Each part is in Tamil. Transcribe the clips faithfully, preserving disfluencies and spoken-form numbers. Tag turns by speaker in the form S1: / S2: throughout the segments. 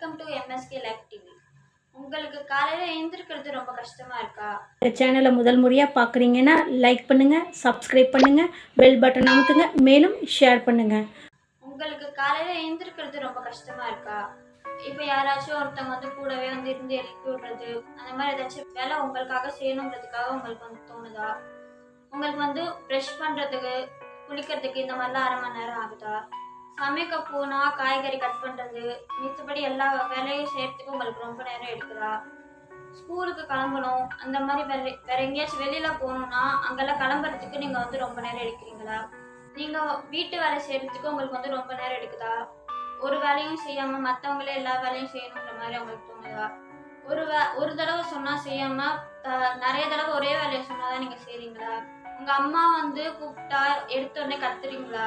S1: Welcome to MSK live TV. உங்களுக்கு காலையில எழுந்திருக்கிறது ரொம்ப கஷ்டமா இருக்கா?
S2: இந்த சேனலை முதல் முறையாக பார்க்குறீங்கன்னா லைக் பண்ணுங்கள், சப்ஸ்கிரைப் பண்ணுங்கள், பெல் பட்டன் அமுத்துங்க, மேலும் ஷேர் பண்ணுங்கள்.
S1: உங்களுக்கு காலையில எழுந்திருக்கிறது ரொம்ப கஷ்டமா இருக்கா? இப்போ யாராச்சும் ஒருத்தவங்க வந்து கூடவே வந்து இருந்து எழுப்பி விடுறது, அந்த மாதிரி ஏதாச்சும் வேலை உங்களுக்காக செய்யணுங்கிறதுக்காக உங்களுக்கு வந்து தோணுதா? உங்களுக்கு வந்து ப்ரெஷ் பண்ணுறதுக்கு, குளிக்கிறதுக்கு இந்த மாதிரிலாம் அரை மணி நேரம் ஆகுதா? சமைக்க போனால் காய்கறி கட் பண்ணுறது, மித்தபடி எல்லா வேலையும் செய்யறதுக்கு உங்களுக்கு ரொம்ப நேரம் எடுக்குதா? ஸ்கூலுக்கு கிளம்பணும், அந்த மாதிரி வேலை வேற எங்கேயாச்சும் வெளியில் போகணுன்னா அங்கெல்லாம் கிளம்புறதுக்கு நீங்கள் வந்து ரொம்ப நேரம் எடுக்கிறீங்களா? நீங்கள் வீட்டு வேலை செய்கிறதுக்கு உங்களுக்கு வந்து ரொம்ப நேரம் எடுக்குதா? ஒரு வேலையும் செய்யாமல் மற்றவங்களே எல்லா வேலையும் செய்யணுன்ற மாதிரி அவங்களுக்கு தோணுதா? ஒரு வே ஒரு தடவை சொன்னால் செய்யாமல் த நிறைய தடவை ஒரே வேலையை சொன்னால் தான் நீங்கள் செய்கிறீங்களா? உங்கள் அம்மா வந்து கூப்பிட்டா எடுத்த உடனே கத்துறீங்களா?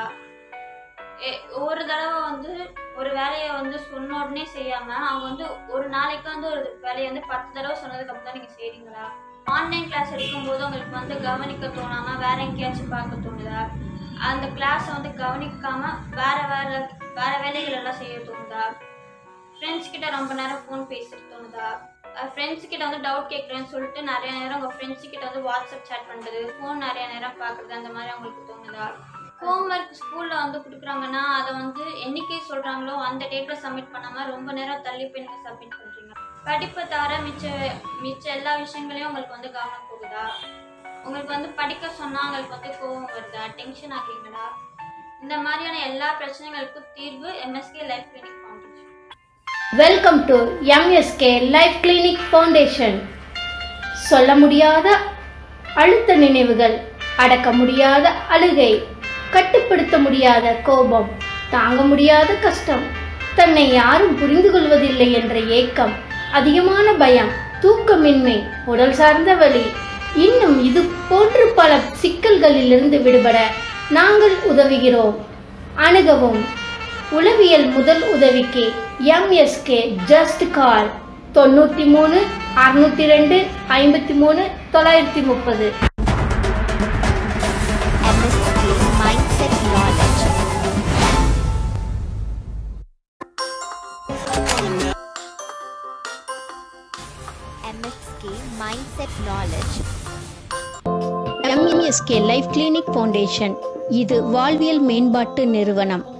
S1: ஒரு தடவை வந்து ஒரு வேலையை வந்து சொன்ன உடனே செய்யாமல் அவங்க வந்து ஒரு நாளைக்கு வந்து ஒரு வேலையை வந்து பத்து தடவை சொன்னதுக்கு அப்புறம் தான் நீங்கள் செய்கிறீங்களா? ஆன்லைன் கிளாஸ் எடுக்கும்போது உங்களுக்கு வந்து கவனிக்க தோணாமல் வேற எங்கேயாச்சும் பார்க்க தோணுதா? அந்த கிளாஸை வந்து கவனிக்காமல் வேற வேலை வேற வேலைகள் எல்லாம் செய்ய தோணுதா? ஃப்ரெண்ட்ஸ் கிட்ட ரொம்ப நேரம் ஃபோன் பேசிட்டு தோணுதா? ஃப்ரெண்ட்ஸ் கிட்ட வந்து டவுட் கேட்குறேன்னு சொல்லிட்டு நிறைய நேரம் உங்கள் ஃப்ரெண்ட்ஸ் கிட்ட வந்து வாட்ஸ்அப் சேட் பண்ணுறது, ஃபோன் நிறைய நேரம் பார்க்குறது, அந்த மாதிரி அவங்களுக்கு தோணுதா? ஹோம்ஒர்க் ஸ்கூலில் வந்து கொடுக்குறாங்கன்னா அதை வந்து என்னைக்கே சொல்கிறாங்களோ அந்த டேட்டில் சப்மிட் பண்ணாமல் ரொம்ப நேரம் தள்ளி போய் நீங்கள் சப்மிட் பண்ணுறீங்க. படிப்பை தவிர மிச்ச மிச்ச எல்லா விஷயங்களையும் உங்களுக்கு வந்து கவனம் போகுதா? உங்களுக்கு வந்து படிக்க சொன்னால் உங்களுக்கு வந்து கோவம் வருதா? டென்ஷன் ஆகுறீங்களா? இந்த மாதிரியான எல்லா பிரச்சனைகளுக்கும் தீர்வு MSK life clinic foundation.
S2: Welcome to MSK life clinic foundation. சொல்ல முடியாத அழுத்த நினைவுகள், அடக்க முடியாத அழுகை, கட்டுப்படுத்த முடியாத கோபம், தாங்க முடியாத கஷ்டம், தன்னை யாரும் புரிந்து கொள்வதில்லை என்ற ஏக்கம், அதிகமான பயம், தூக்கமின்மை, உடல் சார்ந்த வலி, இன்னும் இது போன்று பல சிக்கல்களிலிருந்து விடுபட நாங்கள் உதவுகிறோம். அணுகவும். உளவியல் முதல் உதவிக்கு எம்எஸ்கே ஜஸ்ட் கால் தொண்ணூற்றி மூணு அறுநூற்றி ரெண்டு ஐம்பத்தி மூணு தொள்ளாயிரத்தி முப்பது.
S3: Mindset knowledge. M S K Mindset knowledge.
S2: MSK life clinic foundation இது வாழ்வியல் மேம்பாட்டு நிறுவனம்.